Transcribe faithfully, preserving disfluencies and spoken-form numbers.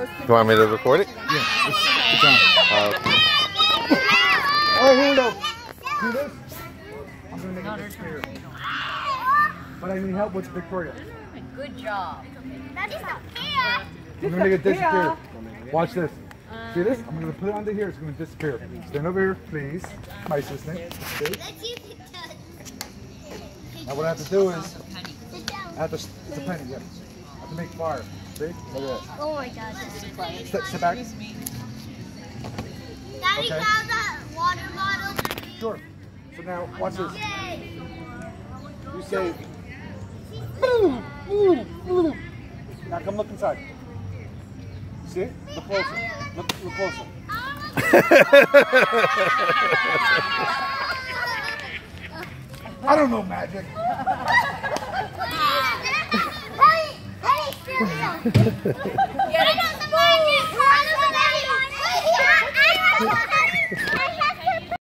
You want me to record it? Yeah, it's, it's on. Uh, All right, here we go. Do this. I'm going to make it disappear. But I need help with Victoria. Good job. I'm going to make it disappear. Watch this. See this? I'm going to put it under here. It's going to disappear. Stand over here, please. My assistant. Okay. Now what I have to do is, I have to, it's a penny, yes. I have to make fire. See? Look at that. Oh my god. Sit, sit back. Daddy Okay. found that water bottle. Sure. So now, watch this. You say, boo, boo, boo. Now come look inside. See it? Look closer. Look, look closer. I don't know magic. Hey, hey,